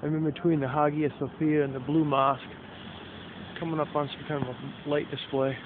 I'm in between the Hagia Sophia and the Blue Mosque, coming up on some kind of a light display.